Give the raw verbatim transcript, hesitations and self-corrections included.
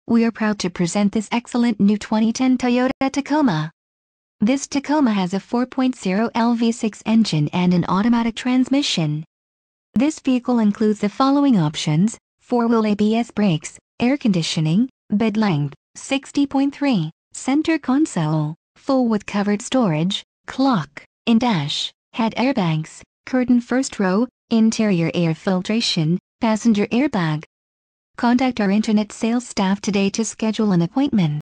We are proud to present this excellent new twenty ten Toyota Tacoma. This Tacoma has a four point oh liter V six engine and an automatic transmission. This vehicle includes the following options: four-wheel A B S brakes, air conditioning, bed length, sixty point three, center console, full with covered storage, clock, in-dash, head airbags, curtain first row, interior air filtration, passenger airbag. Contact our internet sales staff today to schedule an appointment.